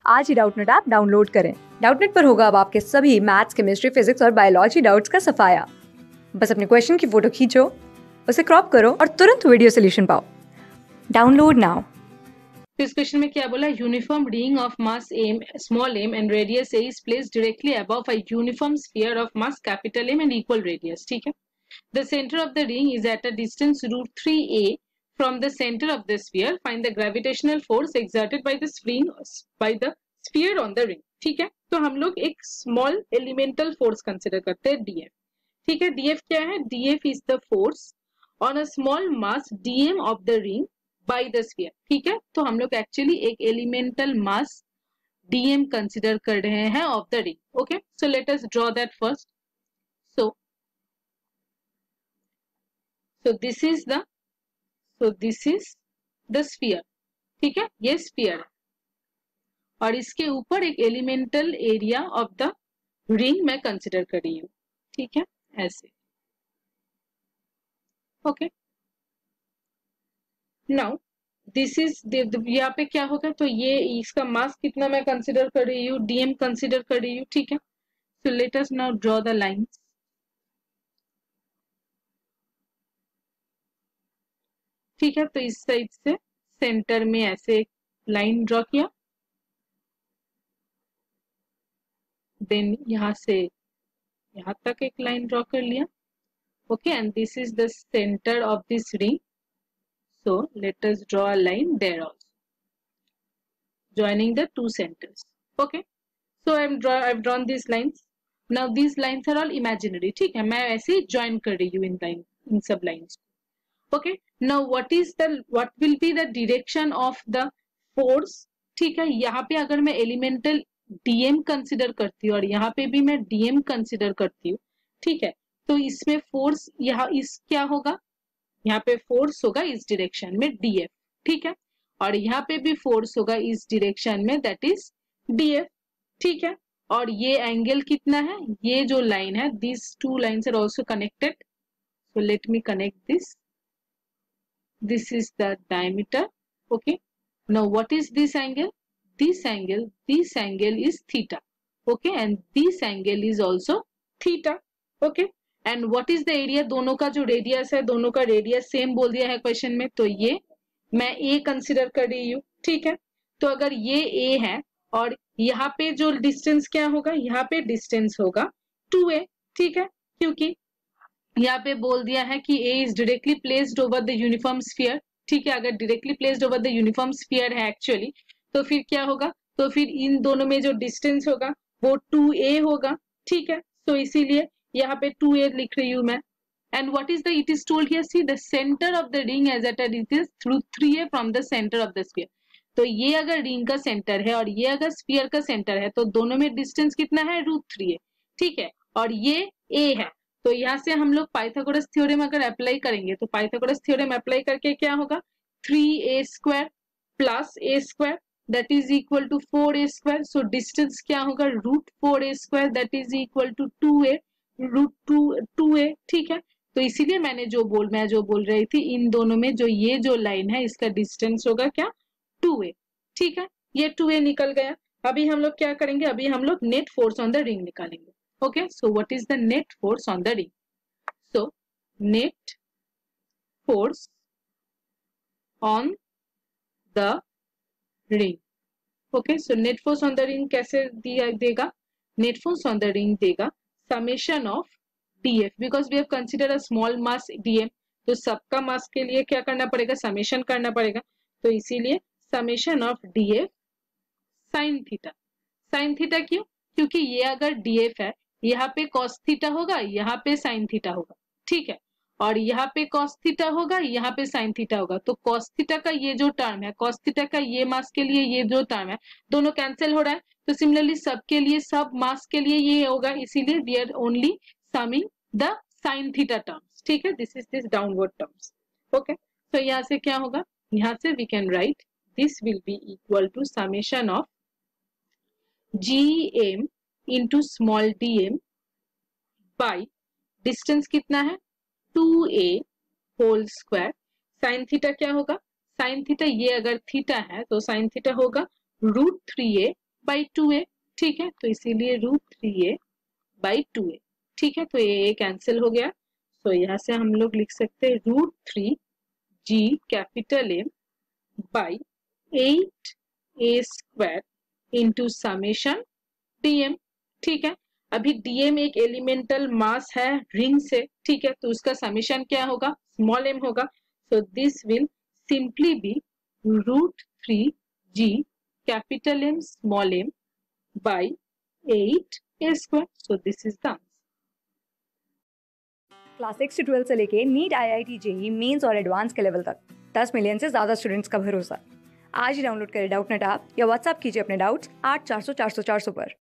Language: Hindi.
आज ही डाउटनेट ऐप डाउनलोड करें। डाउटनेट पर होगा अब आपके सभी मैथ्स, केमिस्ट्री, फिजिक्स और बायोलॉजी डाउट्स का सफाया। बस अपने क्वेश्चन की फोटो खींचो, उसे क्रॉप करो और तुरंत वीडियो सोल्यूशन पाओ। Download now. तो इस क्वेश्चन में क्या बोला, uniform ring of mass m small m and radius a is placed directly above a uniform sphere of mass capital M and equal radius. ठीक है, the centre of the ring is at a distance √3a from the centre of the sphere. Find the gravitational force exerted by the sphere on the ring. ठीक है, तो हम लोग एक स्मॉल एलिमेंटल फोर्स कंसिडर करते हैं, डीएफ। ठीक है, डीएफ क्या है? DF is the force on a small mass DM of the ring by the sphere. ठीक है, तो हम लोग एक्चुअली एक एलिमेंटल मास डीएम कंसिडर कर रहे हैं of the ring. Okay, so let us draw that first. So this is the sphere. ठीक है, ये स्फीयर है और इसके ऊपर एक elemental area of the ring मैं कंसिडर कर रही हूँ। ठीक है, ऐसे। ओके, नाउ दिस इज, यहाँ पे क्या होगा, तो ये इसका मास कितना मैं कंसिडर कर रही हूँ, डीएम कंसिडर कर रही हूँ। ठीक है, so let us now draw the lines. ठीक है, तो इस साइड से सेंटर में ऐसे एक लाइन ड्रॉ किया, देन यहाँ से यहाँ तक एक लाइन ड्रॉ कर लिया। Okay, and this is the centre of this ring, so let us draw a line there also, joining the two centers. Okay, so I've drawn these lines. Now these lines are all imaginary. ठीक है, मैं ऐसे ही join कर रही हूँ इन सब lines। Okay, now what will be the direction of the force? ठीक है, यहाँ पे अगर मैं elemental dm कंसिडर करती हूँ और यहाँ पे भी मैं dm कंसिडर करती हूँ, ठीक है, तो इसमें फोर्स क्या होगा, यहाँ पे फोर्स होगा इस डायरेक्शन में df। ठीक है, और यहाँ पे भी फोर्स होगा इस डायरेक्शन में, दैट इज df। ठीक है, और ये एंगल कितना है, ये जो लाइन है, this two lines are also connected, so let me connect this is the diameter. Okay, now what is this angle? This angle is theta. Okay, and this angle is also theta. Okay, and what is the area? दोनों का जो रेडियस है, दोनों का रेडियस सेम बोल दिया है क्वेश्चन में, तो ये मैं a कंसिडर कर रही हूँ। ठीक है, तो अगर ये a है और यहाँ पे जो डिस्टेंस क्या होगा, यहाँ पे डिस्टेंस होगा 2a। ठीक है, क्योंकि यहाँ पे बोल दिया है कि A is directly placed over the uniform sphere. ठीक है, अगर directly placed over the uniform sphere है एक्चुअली, तो फिर क्या होगा, तो फिर इन दोनों में जो डिस्टेंस होगा वो 2a होगा। ठीक है, तो इसीलिए यहाँ पे 2a लिख रही हूँ मैं। And what is the, it is told here, see the centre of the ring as at it is √3a from the centre of the sphere. तो ये अगर रिंग का सेंटर है और ये अगर स्फीयर का सेंटर है, तो दोनों में डिस्टेंस कितना है, √3a। ठीक है, और ये a है, तो यहाँ से हम लोग पाइथागोरस थ्योरम अगर अप्लाई करेंगे, तो पाइथागोरस थ्योरम अप्लाई करके क्या होगा, 3a² plus a² that is equal to 4a²। So distance क्या होगा, √4a² that is equal to 2a √2a। ठीक है, तो इसीलिए मैं जो बोल रही थी, इन दोनों में जो ये जो लाइन है, इसका डिस्टेंस होगा क्या, 2a। ठीक है, ये 2a निकल गया। अभी हम लोग क्या करेंगे, अभी हम लोग net force on the ring निकालेंगे। Okay, so what is the net force on the ring? So net force on the ring. Okay, so net force on the ring कैसे देगा, net force on the ring देगा summation of df, because we have considered a small mass dm, तो सबका मास के लिए क्या करना पड़ेगा, समेशन करना पड़ेगा, तो इसीलिए summation of df sin theta. sin theta क्यों, क्योंकि ये अगर df है, यहाँ पे cos थीटा होगा, यहाँ पे sin थीटा होगा। ठीक है, और यहाँ पे cos थीटा होगा, यहाँ पे sin थीटा होगा, तो cos थीटा का ये जो टर्म है, cos थीटा का ये मास के लिए ये जो टर्म है, दोनों कैंसिल हो रहा है, तो सिमिलरली सबके लिए, सब मास के लिए ये होगा, इसीलिए we are only summing the sin theta terms. ठीक है, this is this downward terms. Okay, तो यहाँ से क्या होगा, यहाँ से we can write this will be equal to summation of gm into small dm by distance कितना है, 2a whole square. Sine theta क्या होगा, साइन थीटा ये अगर थीटा है तो साइन थीटा होगा √3a बाई 2a, ठीक है, तो इसीलिए √3a बाई 2a, ठीक है, तो ये कैंसिल हो गया। तो यहाँ से हम लोग लिख सकते हैं √3g capital M by 8a² into summation dm, ठीक है। अभी dm एक एलिमेंटल मास है रिंग से, ठीक है, तो उसका समेशन क्या होगा, स्मॉल m होगा। So this will simply be √3g capital M small m by 8a²। So this is the answer. Class 6 से 12 से लेके नीट, IIT, जेईई मेंस और एडवांस के लेवल तक 10 मिलियन से ज़्यादा स्टूडेंट्स का भरोसा। आज ही डाउनलोड करें डाउटनेट ऐप या व्हाट्सएप कीजिए अपने डाउट्स 8400 400 400 पर।